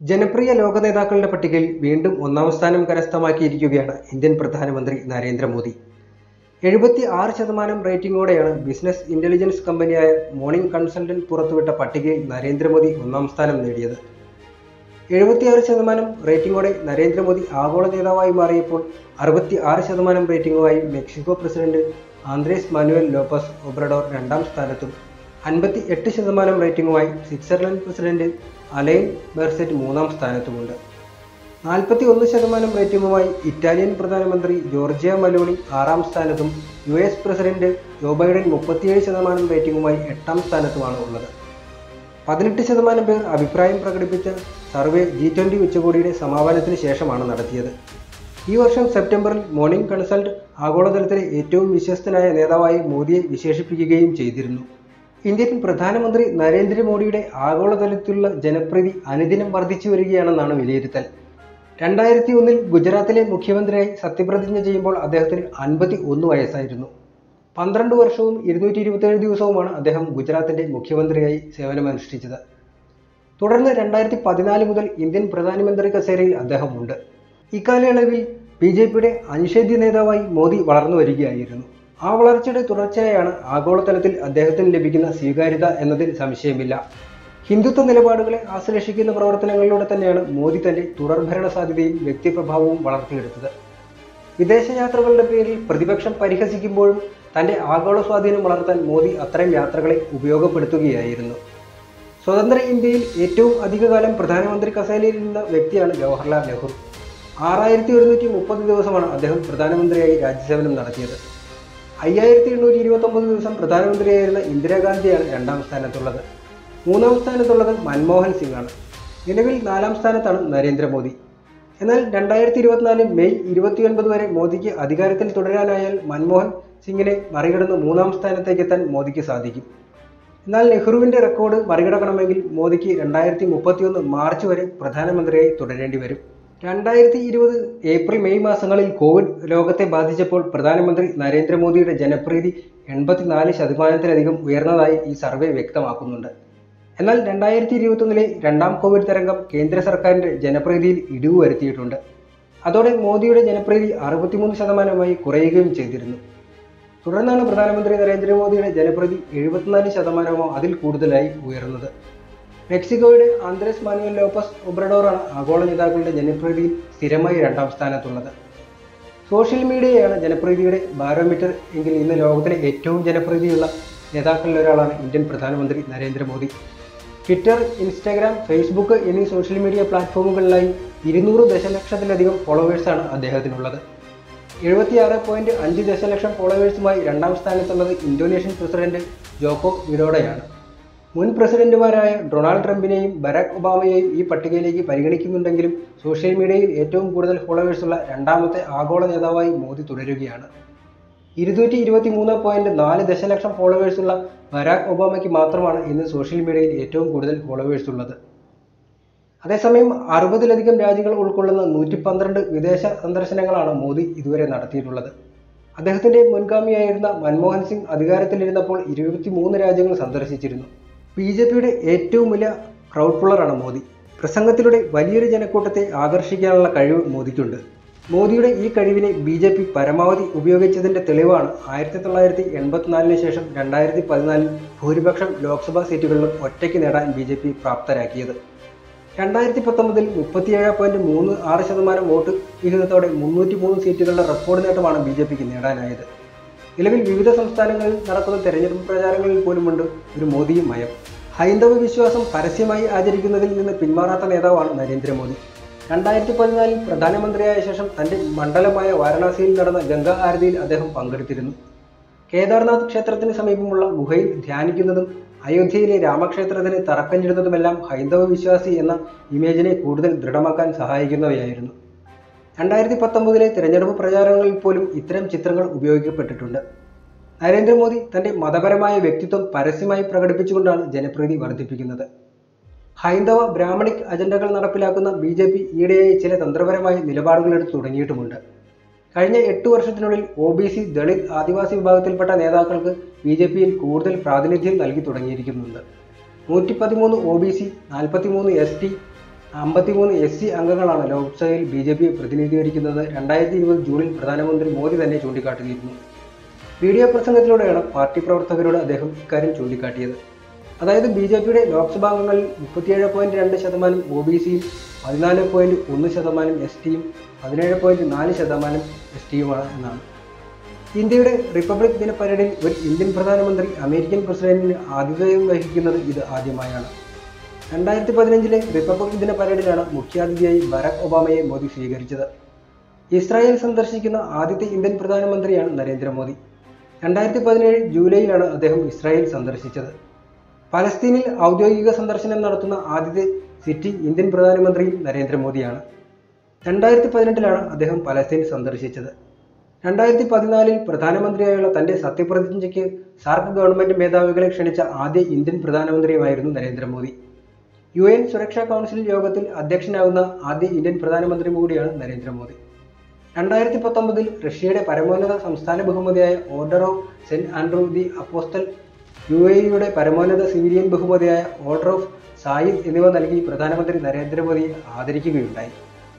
ജനപ്രിയ ലോക നേതാക്കളുടെ പട്ടികയിൽ വീണ്ടും ഒന്നാം സ്ഥാനം കരസ്ഥമാക്കിയിരിക്കുകയാണ് ഇന്ത്യൻ പ്രധാനമന്ത്രി നരേന്ദ്രമോദി. 76% റേറ്റിംഗോടെയാണ് ബിസിനസ് ഇന്റലിജൻസ് കമ്പനിയായ മോർണിംഗ് കൺസൾട്ടന്റ് പുറത്തുവിട്ട പട്ടികയിൽ നരേന്ദ്രമോദി ഒന്നാം സ്ഥാനം നേടിയത്. 76% റേറ്റിംഗോടെ നരേന്ദ്രമോദി ആഗോള നേതാവായി മാറിയപ്പോൾ 66% റേറ്റിംഗുമായി Mexico president Andres Manuel Lopez Obrador രണ്ടാം സ്ഥാനത്തും 58% റേറ്റിംഗുമായി സ്വിറ്റ്സർലൻഡ് പ്രസിഡന്റ് അലൈൻ ബെർസെറ്റ് മൂന്നാം സ്ഥാനത്തുമുണ്ട്. 41% റേറ്റിംഗുമായി ഇറ്റാലിയൻ പ്രധാനമന്ത്രി ജോർജിയ മെലോണി ആറാം സ്ഥാനത്തും US പ്രസിഡന്റ് ജോ ബൈഡൻ 37% റേറ്റിംഗുമായി എട്ടാം സ്ഥാനത്തുമാണ് ഉള്ളത്. 18% പേർ അഭിപ്രായം പ്രകടിപ്പിച്ച സർവേ G20 ഉച്ചകോടിയുടെ സമാപനത്തിന് ശേഷമാണ് നടത്തിയത്. ഈ വർഷം സെപ്റ്റംബറിൽ മോർണിംഗ് കൺസൾട്ട് ആഗോളതലത്തിലെ ഏറ്റവും വിശ്വസ്തനായ നേതാവായി മോദിയെ വിശേഷിപ്പിക്കുകയും ചെയ്തിരുന്നു. ഇന്ത്യൻ പ്രധാനമന്ത്രി നരേന്ദ്രമോദിയുടെ ആഗോളതലത്തിലുള്ള ജനപ്രീതി അനുദിനം വർദ്ധിച്ചു വരികയാണെന്നാണ് വിലയിരുത്തൽ. 2001 ഗുജറാത്തിലെ മുഖ്യമന്ത്രിയായി സത്യപ്രതിജ്ഞ ചെയ്യുമ്പോൾ അദ്ദേഹത്തിന് 51 വയസ്സായിരുന്നു. 12 വർഷവും 227 ദിവസവുമാണ് അദ്ദേഹം ഗുജറാത്തിന്റെ മുഖ്യമന്ത്രിയായി സേവനമനുഷ്ഠിച്ചത്. തുടർന്ന് 2014 മുതൽ ഇന്ത്യൻ പ്രധാനമന്ത്രി കസേരയിൽ അദ്ദേഹം ഉണ്ട്. ഇക്കാലയളവിൽ BJPയുടെ അനിഷേധ്യ നേതാവായി മോദി വളർന്നു വരികയായിരുന്നു. ആ വളർച്ചയുടെ തുടർച്ചയായാണ് ആഗോളതലത്തിൽ അദ്ദേഹത്തിന് ലഭിക്കുന്ന സ്വീകാര്യത എന്നതിൽ സംശയമില്ല. ഹിന്ദുത്വ നിലപാടുകളെ ആശ്ലേഷിക്കുന്ന പ്രവർത്തനങ്ങളിലൂടെ തന്നെയാണ് മോദി തന്റെ തുടർഭരണ സാധ്യതയും വ്യക്തിപ്രഭാവവും വളർത്തിയെടുത്തത്. വിദേശയാത്രകളുടെ പേരിൽ പ്രതിപക്ഷം പരിഹസിക്കുമ്പോഴും തന്റെ ആഗോള സ്വാധീനം വളർത്താൻ മോദി അത്തരം യാത്രകളെ ഉപയോഗപ്പെടുത്തുകയായിരുന്നു. സ്വതന്ത്ര ഇന്ത്യയിൽ ഏറ്റവും അധികകാലം പ്രധാനമന്ത്രി കസേരയിൽ നിന്ന വ്യക്തിയാണ് ജവഹർലാൽ നെഹ്റു. 6130 ദിവസമാണ് അദ്ദേഹം പ്രധാനമന്ത്രിയായി രാജ്യസേവനം നടത്തിയത്. 5829 ദിവസം പ്രധാനമന്ത്രിയായിരുന്ന ഇന്ദിരാഗാന്ധിയാണ് രണ്ടാം സ്ഥാനത്തുള്ളത്. മൂന്നാം സ്ഥാനത്തുള്ളത് മൻമോഹൻ സിംഗ് ആണ്. നിലവിൽ 4ാം സ്ഥാനത്താണ് നരേന്ദ്രമോദി. എന്നാൽ 2024 മെയ് 29 വരെ മോദിക്ക് അധികാരത്തിൽ തുടരാനായാൽ മൻമോഹൻ സിംഗിനെ മറികടന്ന് 3ാം സ്ഥാനത്തേക്ക് എത്താൻ മോദിക്ക് സാധിക്കും. എന്നാൽ നെഹ്റുവിന്റെ റെക്കോർഡ് മറികടക്കണമെങ്കിൽ മോദിക്ക് 2031 മാർച്ച് വരെ പ്രധാനമന്ത്രിയായി തുടരേണ്ടി വരും. 2020 ഏപ്രിൽ മെയ് മാസങ്ങളിൽ കോവിഡ് ലോകത്തെ ബാധിച്ചപ്പോൾ പ്രധാനമന്ത്രി നരേന്ദ്രമോദിയുടെ ജനപ്രീതി 84% ഉയർന്നതായി ഈ സർവേ വ്യക്തമാക്കുന്നുണ്ട്. എന്നാൽ 2021 രണ്ടാം കോവിഡ് തരംഗം കേന്ദ്ര സർക്കാരിന്റെ ജനപ്രീതിയിൽ ഇടിവ് വരുത്തിയിട്ടുണ്ട്. അതോടെ മോദിയുടെ ജനപ്രീതി 63% കുറയുകയും ചെയ്തിരുന്നു. തുടർന്നാണ് പ്രധാനമന്ത്രി നരേന്ദ്രമോദിയുടെ ജനപ്രീതി 74% അതിൽ കൂടുതലായി ഉയർന്നത്. മെക്സിക്കോയുടെ ആന്ദ്രേസ് മാനുവൽ ലോപ്പസ് ഒബ്രഡോറാണ് ആഗോള നേതാക്കളുടെ ജനപ്രീതിയിൽ സ്ഥിരമായി രണ്ടാം സ്ഥാനത്തുള്ളത്. സോഷ്യൽ മീഡിയയാണ് ജനപ്രീതിയുടെ ബാരോമീറ്റർ എങ്കിൽ ഇന്ന് ലോകത്തിലെ ഏറ്റവും ജനപ്രീതിയുള്ള നേതാക്കളിൽ ഒരാളാണ് ഇന്ത്യൻ പ്രധാനമന്ത്രി നരേന്ദ്രമോദി. ട്വിറ്റർ, ഇൻസ്റ്റാഗ്രാം, ഫേസ്ബുക്ക് എന്നീ സോഷ്യൽ മീഡിയ പ്ലാറ്റ്ഫോമുകളിലായി 200 ദശലക്ഷത്തിലധികം ഫോളോവേഴ്സാണ് അദ്ദേഹത്തിനുള്ളത്. 76.5 ദശലക്ഷം ഫോളോവേഴ്സുമായി രണ്ടാം സ്ഥാനത്തുള്ളത് ഇന്തോനേഷ്യൻ പ്രസിഡന്റ് ജോക്കോ വിഡോഡോയാണ്. മുൻ പ്രസിഡന്റുമാരായ ഡൊണാൾഡ് ട്രംപിനെയും ബരാക് ഒബാമയെയും ഈ പട്ടികയിലേക്ക് പരിഗണിക്കുന്നുണ്ടെങ്കിലും സോഷ്യൽ മീഡിയയിൽ ഏറ്റവും കൂടുതൽ ഫോളോവേഴ്സുള്ള രണ്ടാമത്തെ ആഗോള നേതാവായി മോദി തുടരുകയാണ്. 223.4 ദശലക്ഷം ഫോളോവേഴ്സുള്ള ബരാക് ഒബാമയ്ക്ക് മാത്രമാണ് ഇന്ന് സോഷ്യൽ മീഡിയയിൽ ഏറ്റവും കൂടുതൽ ഫോളോവേഴ്സ് ഉള്ളത്. അതേസമയം 60-ലധികം രാജ്യങ്ങൾ ഉൾക്കൊള്ളുന്ന 112 വിദേശ സന്ദർശനങ്ങളാണ് മോദി ഇതുവരെ നടത്തിയിട്ടുള്ളത്. അദ്ദേഹത്തിന്റെ മുൻഗാമിയായിരുന്ന മൻമോഹൻ സിംഗ് അധികാരത്തിലിരുന്നപ്പോൾ 23 രാജ്യങ്ങൾ സന്ദർശിച്ചിരുന്നു. BJPയുടെ ഏറ്റവും വലിയ ക്രൗഡ് പുള്ളറാണ് മോദി. പ്രസംഗത്തിലൂടെ വലിയൊരു ജനക്കൂട്ടത്തെ ആകർഷിക്കാനുള്ള കഴിവ് മോദിക്കുണ്ട്. മോദിയുടെ ഈ കഴിവിനെ BJP പരമാവധി ഉപയോഗിച്ചതിന്റെ തെളിവാണ് 1984 ശേഷം 2014 ഭൂരിപക്ഷം ലോക്സഭാ സീറ്റുകളിലും ഒറ്റയ്ക്ക് നേടാൻ BJP പ്രാപ്തരാക്കിയത്. 2019 37.36% വോട്ട് വിഹിതത്തോടെ 303 സീറ്റുകളുടെ റെക്കോർഡ് നേട്ടമാണ് BJPക്ക് നേടാനായത്. നിലവിൽ വിവിധ സംസ്ഥാനങ്ങളിൽ നടക്കുന്ന തെരഞ്ഞെടുപ്പ് പ്രചാരങ്ങളിൽ പോലുമുണ്ട് ഒരു മോദി മയം. ഹൈന്ദവ വിശ്വാസം പരസ്യമായി ആചരിക്കുന്നതിൽ നിന്ന് പിന്മാറാത്ത നേതാവാണ് നരേന്ദ്രമോദി. 2014 പ്രധാനമന്ത്രിയായ ശേഷം തന്റെ മണ്ഡലമായ വാരണാസിയിൽ നടന്ന ഗംഗാ ആരതിയിൽ അദ്ദേഹം പങ്കെടുത്തിരുന്നു. കേദാർനാഥ് ക്ഷേത്രത്തിന് സമീപമുള്ള ഗുഹയിൽ ധ്യാനിക്കുന്നതും അയോധ്യയിലെ രാമക്ഷേത്രത്തിന് തറക്കല്ലിടുന്നതുമെല്ലാം ഹൈന്ദവ വിശ്വാസി എന്ന ഇമേജിനെ കൂടുതൽ ദൃഢമാക്കാൻ സഹായിക്കുന്നവയായിരുന്നു. 2019 തിരഞ്ഞെടുപ്പ് പ്രചാരണങ്ങളിൽ പോലും ഇത്തരം ചിത്രങ്ങൾ ഉപയോഗിക്കപ്പെട്ടിട്ടുണ്ട്. നരേന്ദ്രമോദി തന്റെ മതപരമായ വ്യക്തിത്വം പരസ്യമായി പ്രകടിപ്പിച്ചുകൊണ്ടാണ് ജനപ്രീതി വർദ്ധിപ്പിക്കുന്നത്. ഹൈന്ദവ ബ്രാഹ്മണിക് അജണ്ടകൾ നടപ്പിലാക്കുന്ന BJP ഈയിടെയായി ചില തന്ത്രപരമായ നിലപാടുകളെടുത്ത് തുടങ്ങിയിട്ടുമുണ്ട്. കഴിഞ്ഞ 8 വർഷത്തിനുള്ളിൽ OBC, ദളിത്, ആദിവാസി വിഭാഗത്തിൽപ്പെട്ട നേതാക്കൾക്ക് BJPയിൽ കൂടുതൽ പ്രാതിനിധ്യം നൽകി തുടങ്ങിയിരിക്കുന്നുണ്ട്. 113 OBC, 43 ST, 53 SC അംഗങ്ങളാണ് ലോക്സഭയിൽ BJP പ്രതിനിധീകരിക്കുന്നത് 2020 ജൂണിൽ പ്രധാനമന്ത്രി മോദി തന്നെ ചൂണ്ടിക്കാട്ടിയിരുന്നു. വീഡിയോ പ്രസംഗത്തിലൂടെയാണ് പാർട്ടി പ്രവർത്തകരോട് അദ്ദേഹം ഇക്കാര്യം ചൂണ്ടിക്കാട്ടിയത്. അതായത് BJPയുടെ ലോക്സഭാംഗങ്ങളിൽ 37.2% OBCയും 14.1% STയും 17.4% STയുമാണ് എന്നാണ്. ഇന്ത്യയുടെ റിപ്പബ്ലിക് ദിന പരേഡിൽ ഒരു ഇന്ത്യൻ പ്രധാനമന്ത്രി അമേരിക്കൻ പ്രസിഡന്റിന് ആതിഥേയം വഹിക്കുന്നത് ഇത് ആദ്യമായാണ്. 2015 റിപ്പബ്ലിക് ദിന പരേഡിലാണ് മുഖ്യാതിഥിയായി ബരാക് ഒബാമയെ മോദി സ്വീകരിച്ചത്. ഇസ്രായേൽ സന്ദർശിക്കുന്ന ആദ്യത്തെ ഇന്ത്യൻ പ്രധാനമന്ത്രിയാണ് നരേന്ദ്രമോദി. 2017 ജൂലൈയിലാണ് അദ്ദേഹം ഇസ്രായേൽ സന്ദർശിച്ചത്. പലസ്തീനിൽ ഔദ്യോഗിക സന്ദർശനം നടത്തുന്ന ആദ്യത്തെ സിറ്റിംഗ് ഇന്ത്യൻ പ്രധാനമന്ത്രിയും നരേന്ദ്രമോദിയാണ്. 2018 അദ്ദേഹം പലസ്തീൻ സന്ദർശിച്ചത്. 2014 പ്രധാനമന്ത്രിയായുള്ള തന്റെ സത്യപ്രതിജ്ഞയ്ക്ക് സാർക്ക് ഗവൺമെന്റ് മേധാവികളെ ക്ഷണിച്ച ആദ്യ ഇന്ത്യൻ പ്രധാനമന്ത്രിയുമായിരുന്നു നരേന്ദ്രമോദി. UN സുരക്ഷാ കൗൺസിൽ യോഗത്തിൽ അധ്യക്ഷനാകുന്ന ആദ്യ ഇന്ത്യൻ പ്രധാനമന്ത്രി കൂടിയാണ് നരേന്ദ്രമോദി. 2019 റഷ്യയുടെ പരമോന്നത സംസ്ഥാന ബഹുമതിയായ Order of Saint Andrew the Apostle, UAEയുടെ പരമോന്നത സിവിലിയൻ ബഹുമതിയായ ഓർഡർ ഓഫ് സായിദ് എന്നിവ നൽകി പ്രധാനമന്ത്രി നരേന്ദ്രമോദിയെ ആദരിക്കുകയുണ്ടായി.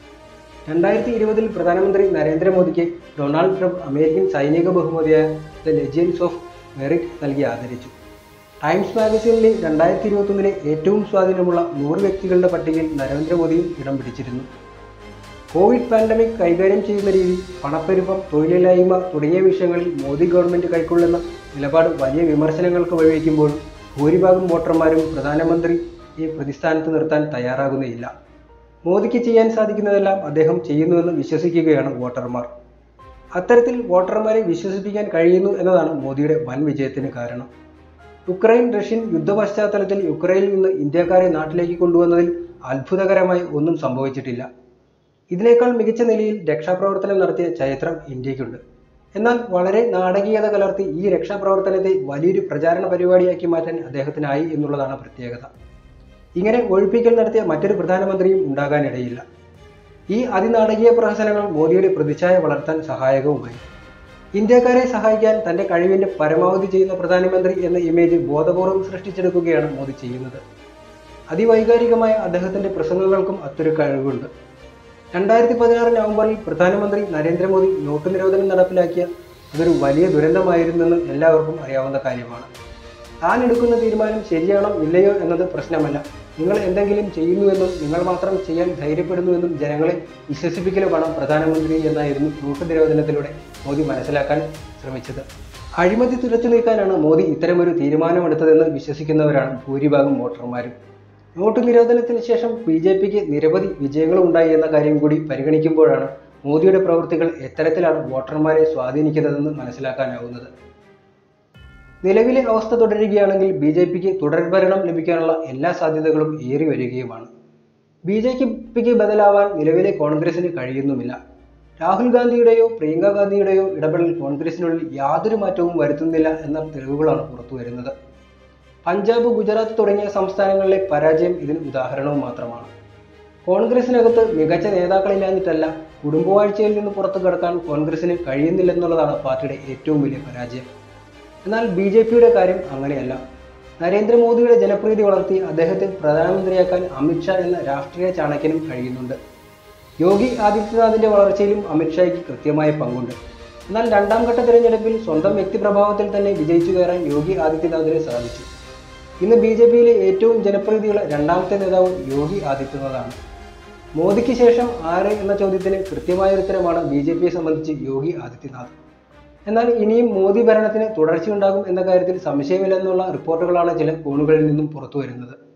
2020 പ്രധാനമന്ത്രി നരേന്ദ്രമോദിക്ക് ഡൊണാൾഡ് ട്രംപ് അമേരിക്കൻ സൈനിക ബഹുമതിയായ ദ ലെജൻഡ്സ് ഓഫ് മെറിറ്റ് നൽകി ആദരിച്ചു. ടൈംസ് മാഗസിനിലെ 2021 ഏറ്റവും സ്വാധീനമുള്ള 100 വ്യക്തികളുടെ പട്ടികയിൽ നരേന്ദ്രമോദിയും ഇടം പിടിച്ചിരുന്നു. കോവിഡ് പാൻഡമിക് കൈകാര്യം ചെയ്യുന്ന രീതി, പണപ്പെരുപ്പം, തൊഴിലില്ലായ്മ തുടങ്ങിയ വിഷയങ്ങളിൽ മോദി ഗവൺമെന്റ് കൈക്കൊള്ളുന്ന നിലപാട് വലിയ വിമർശനങ്ങൾക്ക് വഴിവെക്കുമ്പോൾ ഭൂരിഭാഗം വോട്ടർമാരും പ്രധാനമന്ത്രിയെ പ്രതിസ്ഥാനത്ത് നിർത്താൻ തയ്യാറാകുന്നില്ല. മോദിക്ക് ചെയ്യാൻ സാധിക്കുന്നതെല്ലാം അദ്ദേഹം ചെയ്യുന്നുവെന്ന് വിശ്വസിക്കുകയാണ് വോട്ടർമാർ. അത്തരത്തിൽ വോട്ടർമാരെ വിശ്വസിപ്പിക്കാൻ കഴിയുന്നു എന്നതാണ് മോദിയുടെ വൻ വിജയത്തിന് കാരണം. യുക്രൈൻ റഷ്യൻ യുദ്ധ പശ്ചാത്തലത്തിൽ യുക്രൈനിൽ നിന്ന് ഇന്ത്യക്കാരെ നാട്ടിലേക്ക് കൊണ്ടുവന്നതിൽ അത്ഭുതകരമായി ഒന്നും സംഭവിച്ചിട്ടില്ല. ഇതിനേക്കാൾ മികച്ച നിലയിൽ രക്ഷാപ്രവർത്തനം നടത്തിയ ചരിത്രം ഇന്ത്യക്കുണ്ട്. എന്നാൽ വളരെ നാടകീയത കലർത്തി ഈ രക്ഷാപ്രവർത്തനത്തെ വലിയൊരു പ്രചാരണ പരിപാടിയാക്കി മാറ്റാൻ അദ്ദേഹത്തിനായി എന്നുള്ളതാണ് പ്രത്യേകത. ഇങ്ങനെ ഒഴിപ്പിക്കൽ നടത്തിയ മറ്റൊരു പ്രധാനമന്ത്രിയും ഉണ്ടാകാനിടയില്ല. ഈ അതിനാടകീയ പ്രഹസനങ്ങൾ മോദിയുടെ പ്രതിച്ഛായ വളർത്താൻ സഹായകവുമായി. ഇന്ത്യക്കാരെ സഹായിക്കാൻ തന്റെ കഴിവിന്റെ പരമാവധി ചെയ്യുന്ന പ്രധാനമന്ത്രി എന്ന ഇമേജ് ബോധപൂർവം സൃഷ്ടിച്ചെടുക്കുകയാണ് മോദി ചെയ്യുന്നത്. അതിവൈകാരികമായ അദ്ദേഹത്തിന്റെ പ്രസംഗങ്ങൾക്കും അതൊരു കഴിവുണ്ട്. 2016 നവംബറിൽ പ്രധാനമന്ത്രി നരേന്ദ്രമോദി നോട്ട് നിരോധനം നടപ്പിലാക്കിയ അതൊരു വലിയ ദുരന്തമായിരുന്നെന്ന് എല്ലാവർക്കും അറിയാവുന്ന കാര്യമാണ്. താൻ എടുക്കുന്ന തീരുമാനം ശരിയാണോ ഇല്ലയോ എന്നത് പ്രശ്നമല്ല, നിങ്ങൾ എന്തെങ്കിലും ചെയ്യുന്നുവെന്നും നിങ്ങൾ മാത്രം ചെയ്യാൻ ധൈര്യപ്പെടുന്നുവെന്നും ജനങ്ങളെ വിശ്വസിപ്പിക്കലുമാണ് പ്രധാനമന്ത്രി എന്നായിരുന്നു നോട്ട് നിരോധനത്തിലൂടെ മോദി മനസ്സിലാക്കാൻ ശ്രമിച്ചത്. അഴിമതി തുരച്ചു നീക്കാനാണ് മോദി ഇത്തരമൊരു തീരുമാനമെടുത്തതെന്ന് വിശ്വസിക്കുന്നവരാണ് ഭൂരിഭാഗം വോട്ടർമാരും. നോട്ട് നിരോധനത്തിന് ശേഷം BJPക്ക് നിരവധി വിജയങ്ങളും ഉണ്ടായി എന്ന കാര്യം കൂടി പരിഗണിക്കുമ്പോഴാണ് മോദിയുടെ പ്രവൃത്തികൾ എത്തരത്തിലാണ് വോട്ടർമാരെ സ്വാധീനിക്കുന്നതെന്ന് മനസ്സിലാക്കാനാവുന്നത്. നിലവിലെ അവസ്ഥ തുടരുകയാണെങ്കിൽ BJPക്ക് തുടർഭരണം ലഭിക്കാനുള്ള എല്ലാ സാധ്യതകളും ഏറി വരികയുമാണ്. BJPക്ക് ബദലാവാൻ നിലവിലെ കോൺഗ്രസിന് കഴിയുന്നുമില്ല. രാഹുൽ ഗാന്ധിയുടെയോ പ്രിയങ്ക ഗാന്ധിയുടെയോ ഇടപെടൽ കോൺഗ്രസിനുള്ളിൽ യാതൊരു മാറ്റവും വരുത്തുന്നില്ല എന്ന തെളിവുകളാണ് പുറത്തുവരുന്നത്. പഞ്ചാബ്, ഗുജറാത്ത് തുടങ്ങിയ സംസ്ഥാനങ്ങളിലെ പരാജയം ഇതിന് ഉദാഹരണവും മാത്രമാണ്. കോൺഗ്രസിനകത്ത് മികച്ച നേതാക്കളില്ലാഞ്ഞിട്ടല്ല, കുടുംബവാഴ്ചയിൽ നിന്ന് പുറത്തു കടക്കാൻ കോൺഗ്രസിന് കഴിയുന്നില്ലെന്നുള്ളതാണ് പാർട്ടിയുടെ ഏറ്റവും വലിയ പരാജയം. എന്നാൽ BJPയുടെ കാര്യം അങ്ങനെയല്ല. നരേന്ദ്രമോദിയുടെ ജനപ്രീതി വളർത്തി അദ്ദേഹത്തെ പ്രധാനമന്ത്രിയാക്കാൻ അമിത്ഷാ എന്ന രാഷ്ട്രീയ ചാണക്യനും കഴിയുന്നുണ്ട്. യോഗി ആദിത്യനാഥിന്റെ വളർച്ചയിലും അമിത്ഷായ്ക്ക് കൃത്യമായ പങ്കുണ്ട്. എന്നാൽ രണ്ടാം ഘട്ട തിരഞ്ഞെടുപ്പിൽ സ്വന്തം വ്യക്തിപ്രഭാവത്തിൽ തന്നെ വിജയിച്ചു കയറാൻ യോഗി ആദിത്യനാഥിന് സാധിച്ചു. ഇന്ന് BJPയിലെ ഏറ്റവും ജനപ്രീതിയുള്ള രണ്ടാമത്തെ നേതാവ് യോഗി ആദിത്യനാഥാണ്. മോദിക്ക് ശേഷം ആര് എന്ന ചോദ്യത്തിന് കൃത്യമായ ഉത്തരമാണ് BJPയെ സംബന്ധിച്ച് യോഗി ആദിത്യനാഥ്. എന്നാൽ ഇനിയും മോദി ഭരണത്തിന് തുടർച്ചയുണ്ടാകും എന്ന കാര്യത്തിൽ സംശയമില്ലെന്നുള്ള റിപ്പോർട്ടുകളാണ് ചില കോണുകളിൽ നിന്നും പുറത്തു വരുന്നത്.